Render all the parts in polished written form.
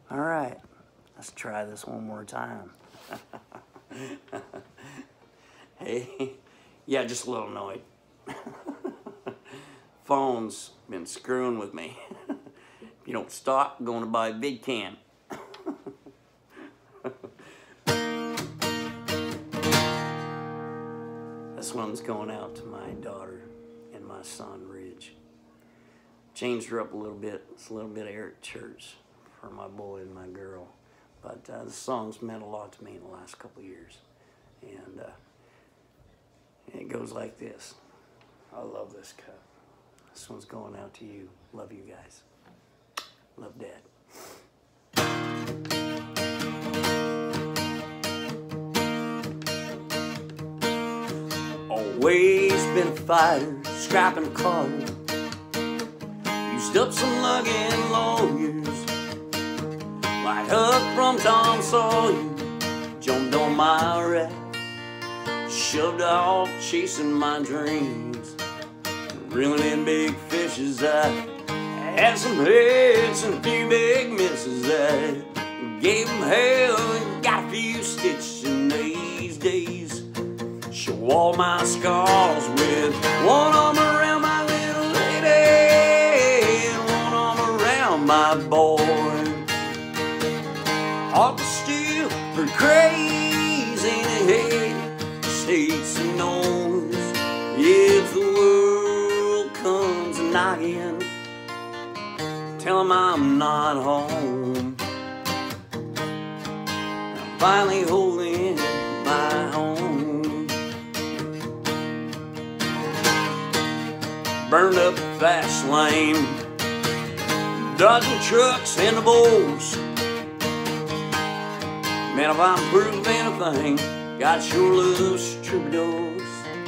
All right, let's try this one more time. Hey, yeah, just a little annoyed. Phone's been screwing with me. If you don't stop, I'm going to buy a big can. This one's going out to my daughter and my son, Ridge. Changed her up a little bit. It's a little bit of Eric Church for my boy and my girl. But this song's meant a lot to me in the last couple of years. And it goes like this. I love this cup. This one's going out to you. Love you guys. Love, Dad. Always been a fighter, scrapping a car. Used up some luck and long years. Like Huck from Tom Sawyer, jumped on my raft, shoved off chasing my dreams, reeling in big fishes. I had some hits and a few big misses. I gave them hell and got a few stitches in these days. Show all my scars with one arm around my little lady and one arm around my boy. Heart was still pretty crazy in the head, just hates and knows if the world comes a knocking, tell him I'm not home. I'm finally holding my own. Burned up the fast lane, dodging trucks and the bulls. Man, if I'm proof anything, got sure loose troubadours.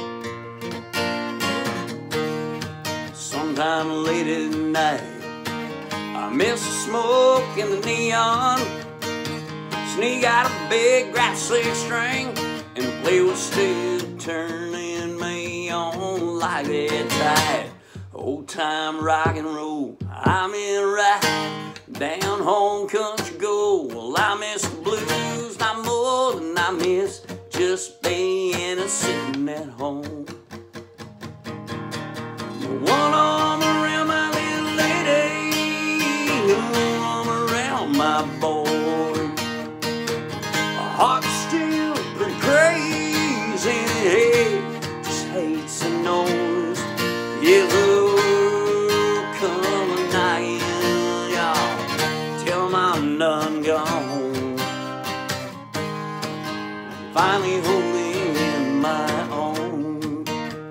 Sometime late at night, I miss the smoke in the neon. Sneak out a big grass string and play with still turning me on like that tide. Old time rock and roll, I'm in right. Down home country go. Well, I miss the blues not more than I miss just being and sitting at home. One arm around my little lady, one arm around my boy. My heart's still pretty crazy in the head, just hates and knows. Yeah, the world come a knocking, y'all, tell 'em I'm done gone. Finally holding in my own,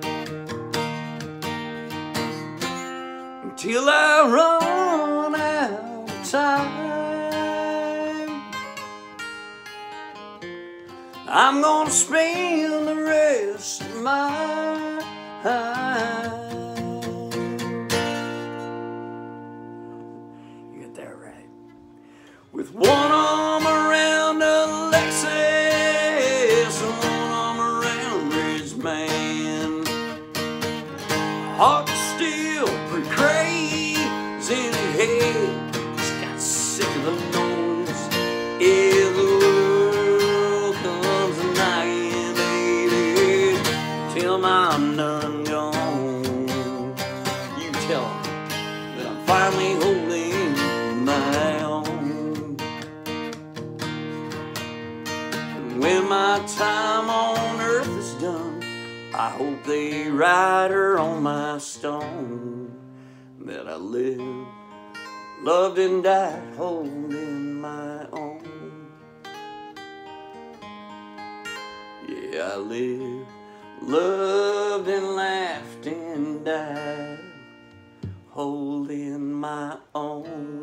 until I run out of time. I'm gonna spend the rest of my life. You got that right. With one arm around Alexis and one arm around Ridge, man. Heart still pretty crazy in the head, just got sick of the noise. If the world comes a knocking, baby, tell 'em I'm done gone. You tell 'em that I'm finally holding my own. And when my time on earth is done, I hope they write her on my stone that I lived, loved and died holding my own. Yeah, I lived, loved and laughed and died holding my own.